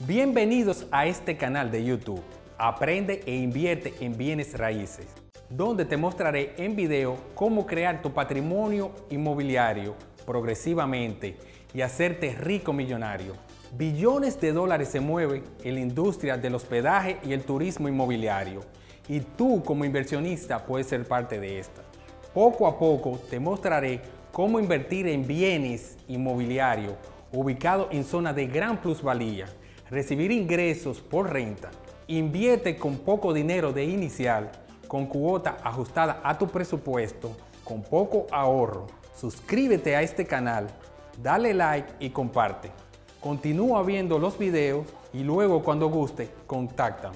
Bienvenidos a este canal de YouTube, Aprende e invierte en bienes raíces, donde te mostraré en video cómo crear tu patrimonio inmobiliario progresivamente y hacerte rico millonario. Billones de dólares se mueven en la industria del hospedaje y el turismo inmobiliario, y tú como inversionista puedes ser parte de esta. Poco a poco te mostraré cómo invertir en bienes inmobiliarios ubicados en zonas de gran plusvalía, recibir ingresos por renta. Invierte con poco dinero de inicial, con cuota ajustada a tu presupuesto, con poco ahorro. Suscríbete a este canal, dale like y comparte. Continúa viendo los videos y luego cuando guste, contáctame.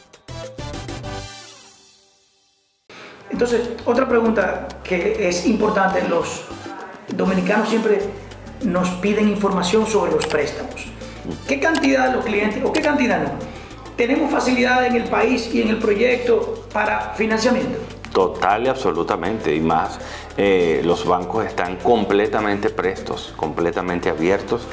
Entonces, otra pregunta que es importante, los dominicanos siempre nos piden información sobre los préstamos. ¿Qué cantidad los clientes, o qué cantidad no, tenemos facilidad en el país y en el proyecto para financiamiento? Total y absolutamente, y más los bancos están completamente prestos, completamente abiertos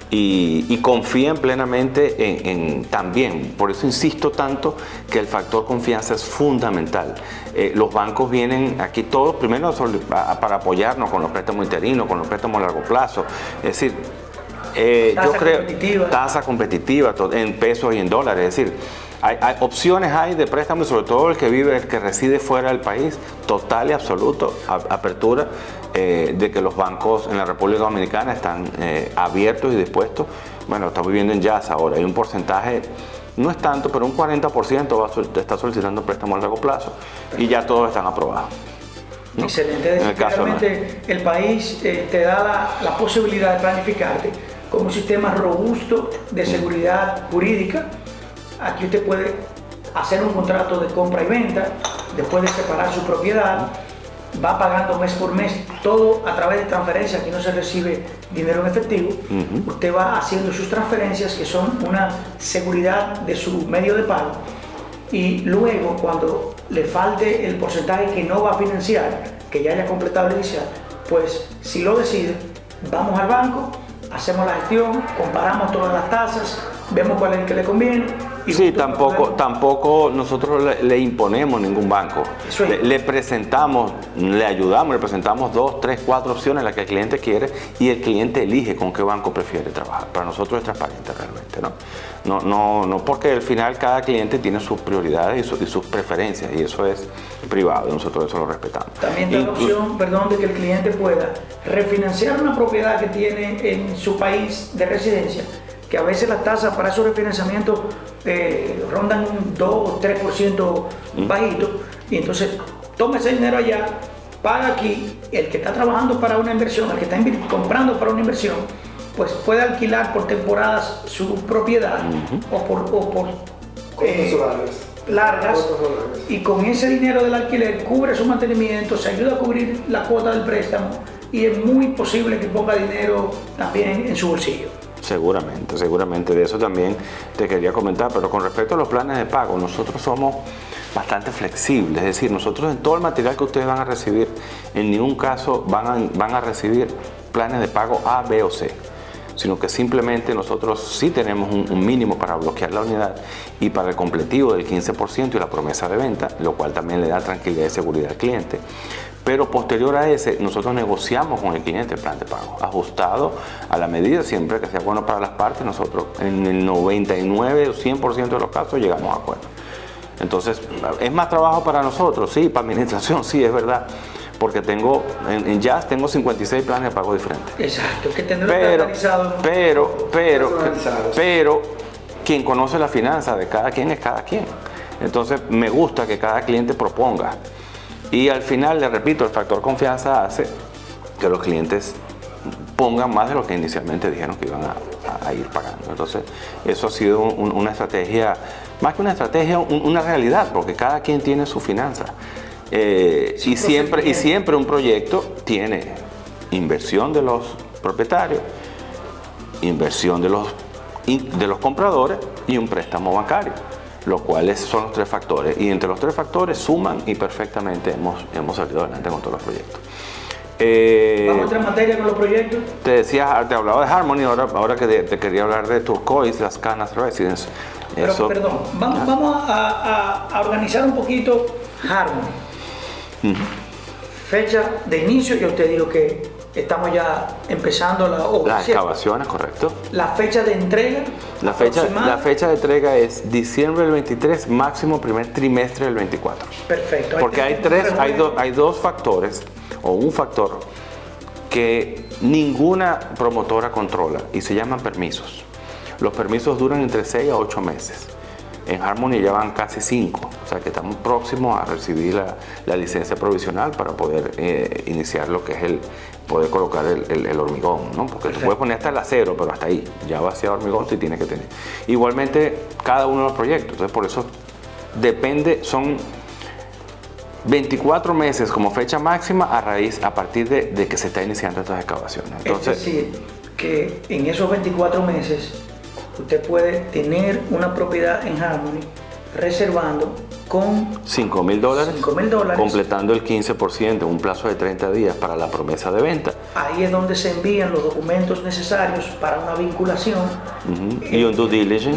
y confían plenamente en también, por eso insisto tanto que el factor confianza es fundamental. Los bancos vienen aquí todos primero para apoyarnos con los préstamos interinos, con los préstamos a largo plazo, es decir, yo creo tasa competitiva en pesos y en dólares, es decir, hay opciones de préstamos, sobre todo el que reside fuera del país, total y absoluto, apertura de que los bancos en la República Dominicana están abiertos y dispuestos. Bueno, estamos viviendo en jazz ahora, hay un porcentaje, no es tanto, pero un 40% está solicitando préstamos a largo plazo y ya todos están aprobados. ¿No? Excelente, en el caso realmente el país te da la posibilidad de planificarte con un sistema robusto de seguridad jurídica. Aquí usted puede hacer un contrato de compra y venta, después de separar su propiedad, va pagando mes por mes, todo a través de transferencias, aquí no se recibe dinero en efectivo. Usted va haciendo sus transferencias, que son una seguridad de su medio de pago, y luego cuando le falte el porcentaje que no va a financiar, que ya haya completado el inicial, pues si lo decide, vamos al banco, hacemos la gestión, comparamos todas las tasas, vemos cuál es el que le conviene. Y sí, tampoco nosotros le imponemos ningún banco. Le presentamos, le ayudamos, le presentamos 2, 3, 4 opciones las que el cliente quiere y el cliente elige con qué banco prefiere trabajar. Para nosotros es transparente realmente, ¿no? No, porque al final cada cliente tiene sus prioridades y sus preferencias y eso es privado, nosotros eso lo respetamos. También da la opción, perdón, de que el cliente pueda refinanciar una propiedad que tiene en su país de residencia, que a veces las tasas para esos refinanciamientos rondan un 2 o 3% bajito, y entonces toma ese dinero allá, paga aquí, el que está trabajando para una inversión, el que está comprando para una inversión, pues puede alquilar por temporadas su propiedad o por largas, y con ese dinero del alquiler cubre su mantenimiento, se ayuda a cubrir la cuota del préstamo y es muy posible que ponga dinero también en su bolsillo. Seguramente, de eso también te quería comentar, pero con respecto a los planes de pago, nosotros somos bastante flexibles, es decir, nosotros en todo el material que ustedes van a recibir, en ningún caso van a recibir planes de pago A, B o C, sino que simplemente nosotros sí tenemos un mínimo para bloquear la unidad y para el completivo del 15% y la promesa de venta, lo cual también le da tranquilidad y seguridad al cliente. Pero posterior a ese, nosotros negociamos con el cliente el plan de pago, ajustado a la medida, siempre que sea bueno para las partes. Nosotros en el 99 o 100% de los casos llegamos a acuerdo. Entonces, ¿es más trabajo para nosotros? Sí, para administración, sí, es verdad. Porque en Jazz tengo 56 planes de pago diferentes. Exacto, que tendrán pero quien conoce la finanza de cada quien es cada quien. Entonces, me gusta que cada cliente proponga. Y al final, le repito, el factor confianza hace que los clientes pongan más de lo que inicialmente dijeron que iban a ir pagando. Entonces, eso ha sido una estrategia, más que una estrategia, una realidad, porque cada quien tiene su finanza. Y siempre un proyecto tiene inversión de los propietarios, inversión de los compradores y un préstamo bancario, los cuales son los 3 factores, y entre los 3 factores suman y perfectamente hemos salido adelante con todos los proyectos. Vamos a entrar en materia con los proyectos. Te hablaba de Harmony, ahora que te quería hablar de Turquoise, las Canas Residence. Pero, perdón, vamos a organizar un poquito Harmony. Fecha de inicio, yo te digo que estamos ya empezando las excavaciones, correcto. La fecha de entrega. La fecha de entrega es diciembre del 23, máximo primer trimestre del 24. Perfecto. Porque hay dos factores, o un factor, que ninguna promotora controla y se llaman permisos. Los permisos duran entre 6 a 8 meses. En Harmony ya van casi 5, o sea que estamos próximos a recibir la licencia provisional para poder iniciar lo que es poder colocar el hormigón, ¿no? Porque se puede poner hasta el acero, pero hasta ahí, ya vaciado hormigón sí tiene que tener. Igualmente cada uno de los proyectos, entonces por eso depende, son 24 meses como fecha máxima a partir de que se está iniciando estas excavaciones. Entonces, es decir, que en esos 24 meses usted puede tener una propiedad en Harmony reservando con $5,000, completando el 15% en un plazo de 30 días para la promesa de venta. Ahí es donde se envían los documentos necesarios para una vinculación y un due diligence.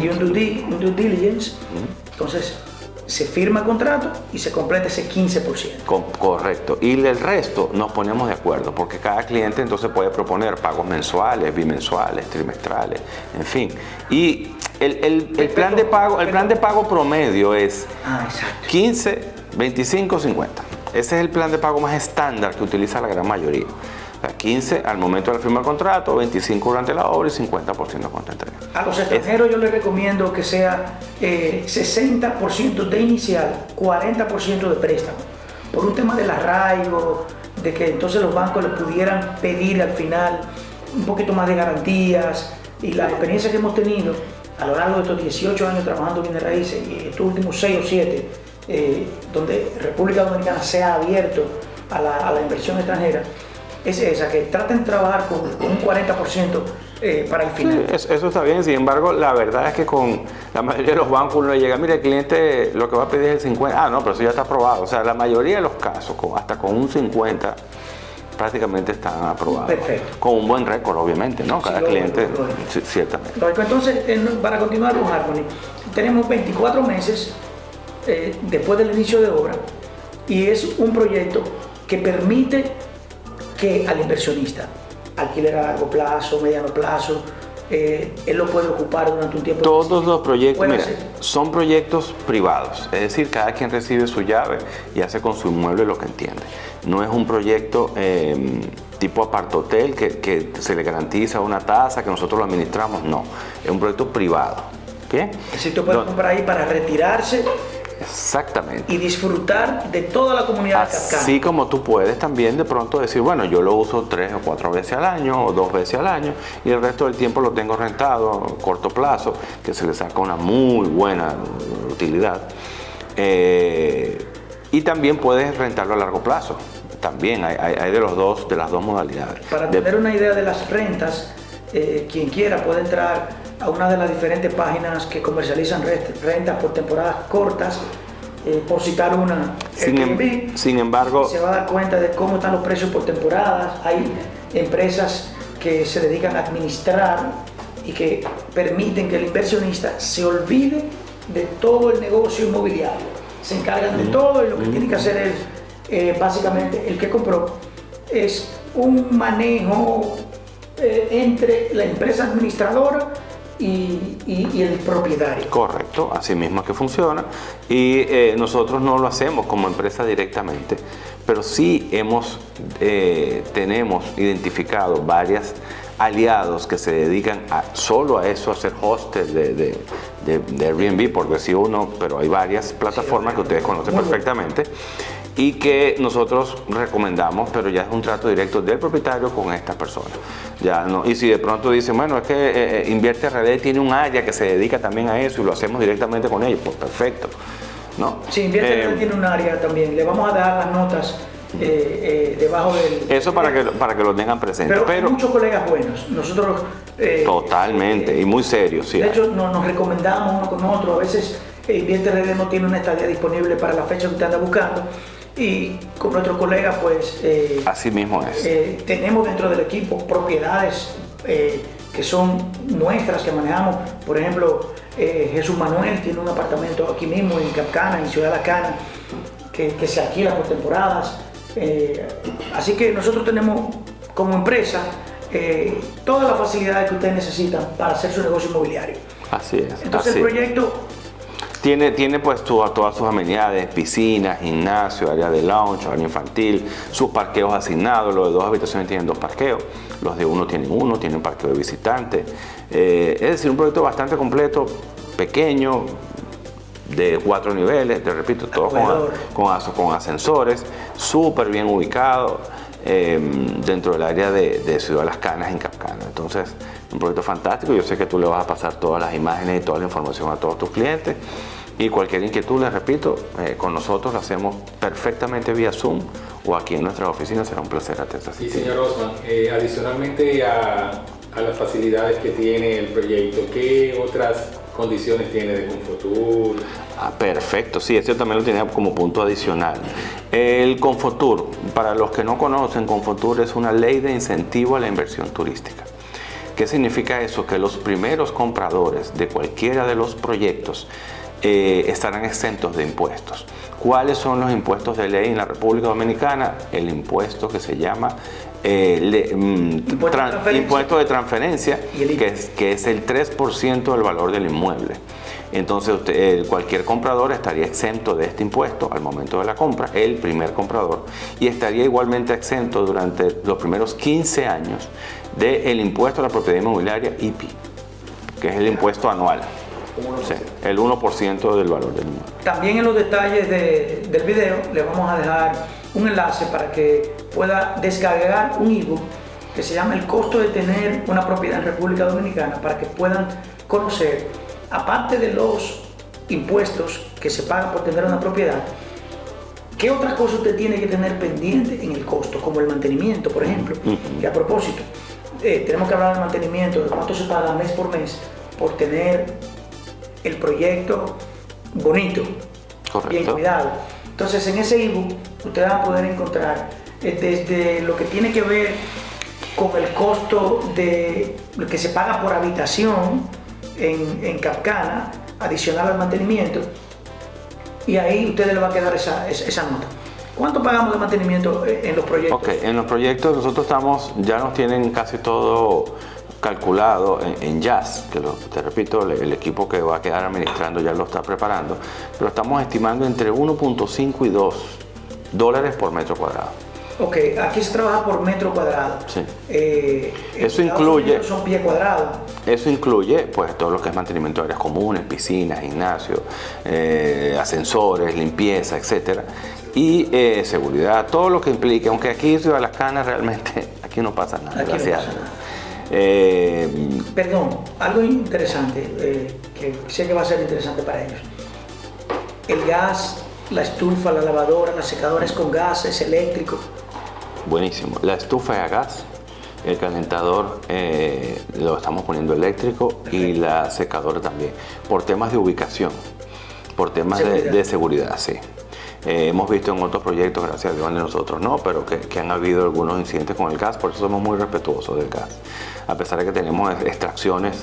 Entonces, se firma el contrato y se completa ese 15%. Correcto. Y el resto nos ponemos de acuerdo, porque cada cliente entonces puede proponer pagos mensuales, bimensuales, trimestrales, en fin. Y el plan de pago promedio es 15, 25, 50. Ese es el plan de pago más estándar que utiliza la gran mayoría. O sea, 15 al momento de la firma del contrato, 25 durante la obra y 50% cuando entrega. A los extranjeros yo les recomiendo que sea 60% de inicial, 40% de préstamo. Por un tema del arraigo, de que entonces los bancos les pudieran pedir al final un poquito más de garantías. Y la experiencia que hemos tenido a lo largo de estos 18 años trabajando en bienes raíces y estos últimos 6 o 7, donde República Dominicana se ha abierto a la inversión extranjera, es esa, que traten de trabajar con un 40% para el final. Sí, eso está bien, sin embargo, la verdad es que con la mayoría de los bancos uno llega, mire, el cliente lo que va a pedir es el 50%, no, pero eso ya está aprobado. O sea, la mayoría de los casos, hasta con un 50%, prácticamente están aprobados. Perfecto. Con un buen récord, obviamente, ¿no? Cada cliente, sí, ciertamente. Entonces, para continuar con Harmony, tenemos 24 meses después del inicio de obra y es un proyecto que permite que al inversionista, alquiler a largo plazo, mediano plazo, él lo puede ocupar durante un tiempo. Todos los proyectos, mira, son proyectos privados, es decir, cada quien recibe su llave y hace con su inmueble lo que entiende. No es un proyecto tipo apartohotel que se le garantiza una tasa que nosotros lo administramos, no, es un proyecto privado. ¿Bien? Es decir, tú puedes comprar ahí para retirarse. Exactamente. Y disfrutar de toda la comunidad de Capcana. Así como tú puedes también de pronto decir, bueno, yo lo uso 3 o 4 veces al año o 2 veces al año y el resto del tiempo lo tengo rentado a corto plazo, que se le saca una muy buena utilidad. Y también puedes rentarlo a largo plazo. También hay de las dos modalidades. Para tener una idea de las rentas, quien quiera puede entrar a una de las diferentes páginas que comercializan rentas por temporadas cortas, por citar una, sin embargo, se va a dar cuenta de cómo están los precios por temporadas. Hay empresas que se dedican a administrar y que permiten que el inversionista se olvide de todo el negocio inmobiliario. Se encargan de todo y lo que tiene que hacer es, básicamente, el que compró, es un manejo entre la empresa administradora y el propietario. Correcto, así mismo es que funciona y nosotros no lo hacemos como empresa directamente, pero sí tenemos identificado varios aliados que se dedican solo a eso, a hacer hostes de Airbnb, por decir uno, pero hay varias plataformas que ustedes conocen perfectamente y que nosotros recomendamos, pero ya es un trato directo del propietario con estas personas. Ya no, y si de pronto dicen, bueno, es que Invierte RD tiene un área que se dedica también a eso y lo hacemos directamente con ellos, pues perfecto, ¿no? Sí, Invierte RD tiene un área también, le vamos a dar las notas debajo del... Eso para que lo tengan presente. Pero hay muchos colegas buenos, nosotros... totalmente, y muy serios, sí. De hecho, nos recomendamos uno con otro, a veces Invierte RD no tiene una estadía disponible para la fecha que usted anda buscando, Y con nuestro colega, pues, así mismo es. Tenemos dentro del equipo propiedades que son nuestras, que manejamos. Por ejemplo, Jesús Manuel tiene un apartamento aquí mismo en Capcana, en Ciudad La Cana, que se alquila por temporadas. Así que nosotros tenemos como empresa todas las facilidades que ustedes necesitan para hacer su negocio inmobiliario. Así es. Entonces el proyecto tiene pues todas sus amenidades, piscinas, gimnasio, área de lounge, área infantil, sus parqueos asignados. Los de 2 habitaciones tienen 2 parqueos, los de 1 tienen parqueo de visitantes. Es decir, un proyecto bastante completo, pequeño, de 4 niveles, te repito, todo con ascensores, súper bien ubicado dentro del área de Ciudad Las Canas, en Capcana. Entonces, un proyecto fantástico. Yo sé que tú le vas a pasar todas las imágenes y toda la información a todos tus clientes, y cualquier inquietud, les repito, con nosotros lo hacemos perfectamente vía Zoom o aquí en nuestras oficinas. Será un placer atender. Sí, señor Osman, adicionalmente a las facilidades que tiene el proyecto, ¿qué otras condiciones tiene de Confotur? Perfecto, sí, eso también lo tenía como punto adicional. El Confotur, para los que no conocen, Confotur es una ley de incentivo a la inversión turística. ¿Qué significa eso? Que los primeros compradores de cualquiera de los proyectos estarán exentos de impuestos. ¿Cuáles son los impuestos de ley en la República Dominicana? El impuesto que se llama impuesto de transferencia, que es el 3% del valor del inmueble. Entonces cualquier comprador estaría exento de este impuesto al momento de la compra, el primer comprador, y estaría igualmente exento durante los primeros 15 años del impuesto a la propiedad inmobiliaria IPI, que es el impuesto anual. Sí, el 1% del valor del inmueble. También en los detalles del video le vamos a dejar un enlace para que pueda descargar un ebook que se llama El costo de tener una propiedad en República Dominicana, para que puedan conocer, aparte de los impuestos que se pagan por tener una propiedad, qué otras cosas usted tiene que tener pendiente en el costo, como el mantenimiento, por ejemplo. Y a propósito, tenemos que hablar del mantenimiento, de cuánto se paga mes por mes por tener el proyecto bonito, correcto, bien cuidado. Entonces, en ese ebook ustedes van a poder encontrar desde lo que tiene que ver con el costo de lo que se paga por habitación en Capcana, adicional al mantenimiento, y ahí a ustedes les va a quedar esa nota. ¿Cuánto pagamos de mantenimiento en los proyectos? Ok, en los proyectos nosotros ya nos tienen casi todo calculado en Jazz, que te repito, el equipo que va a quedar administrando ya lo está preparando, pero estamos estimando entre 1.5 y 2 dólares por metro cuadrado. Ok, aquí se trabaja por metro cuadrado. Sí. Eso incluye, son pies cuadrados. Eso incluye pues todo lo que es mantenimiento de áreas comunes, piscinas, gimnasio, ascensores, limpieza, etcétera, y seguridad, todo lo que implique, aunque aquí en Ciudad Las Canas realmente aquí no pasa nada, aquí gracias. No pasa nada. Perdón, algo interesante que sé que va a ser interesante para ellos. El gas, la estufa, la lavadora, la secadora es con gas, es eléctrico. Buenísimo. La estufa es a gas, el calentador lo estamos poniendo eléctrico. Perfecto. Y la secadora también, por temas de ubicación, por temas de seguridad, sí. Hemos visto en otros proyectos, gracias a Dios, de nosotros no, pero que han habido algunos incidentes con el gas, por eso somos muy respetuosos del gas. A pesar de que tenemos extracciones,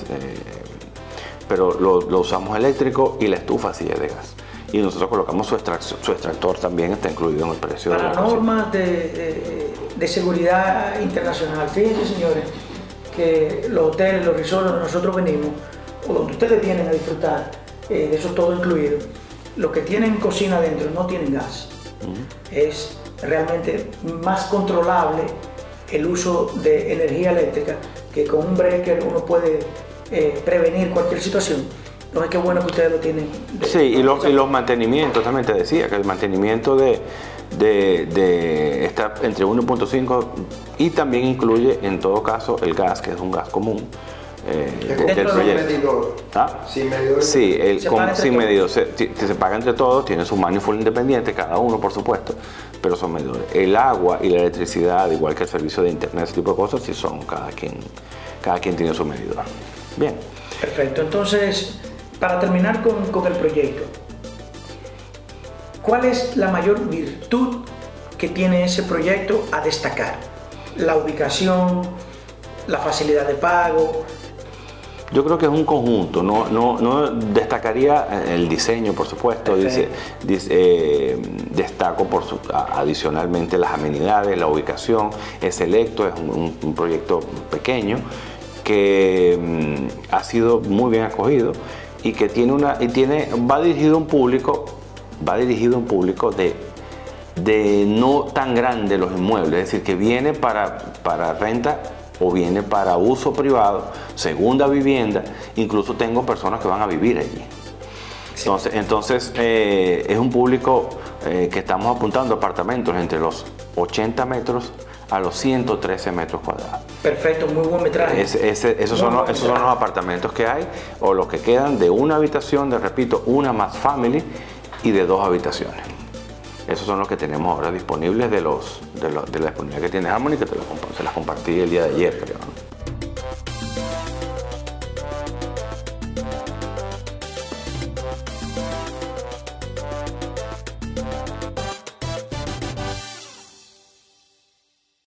pero lo usamos eléctrico, y la estufa sí es de gas. Y nosotros colocamos su extractor también, está incluido en el precio. Para normas de seguridad internacional, fíjense, señores, que los hoteles, los resorts donde nosotros venimos, o donde ustedes vienen a disfrutar, de eso todo incluido, los que tienen cocina adentro no tienen gas. Es realmente más controlable el uso de energía eléctrica, que con un breaker uno puede prevenir cualquier situación. Entonces, qué bueno que ustedes lo tienen. Sí, y los mantenimientos, también te decía que el mantenimiento está entre 1.5 y también incluye en todo caso el gas, que es un gas común. Del proyecto. ¿Ah? Sin medidor. Sí, sin medidor. Se paga entre todos, tiene su manifold independiente, cada uno por supuesto, pero son medidores. El agua y la electricidad, igual que el servicio de internet, ese tipo de cosas, sí son, cada quien tiene su medidor. Bien. Perfecto, entonces, para terminar con el proyecto, ¿Cuál es la mayor virtud que tiene ese proyecto a destacar? La ubicación, la facilidad de pago. Yo creo que es un conjunto, no destacaría el diseño, por supuesto, destaco adicionalmente las amenidades, la ubicación, es selecto, es un proyecto pequeño que ha sido muy bien acogido y que va dirigido a un público de no tan grande los inmuebles, es decir, que viene para renta o viene para uso privado, segunda vivienda, incluso tengo personas que van a vivir allí. Sí. Entonces es un público que estamos apuntando a apartamentos entre los 80 metros a los 113 metros cuadrados. Perfecto, muy buen metraje. Esos son los apartamentos que hay, o los que quedan de una habitación, repito, una más family y de 2 habitaciones. Esos son los que tenemos ahora disponibles de la disponibilidad que tiene Harmony, que se las compartí el día de ayer, creo.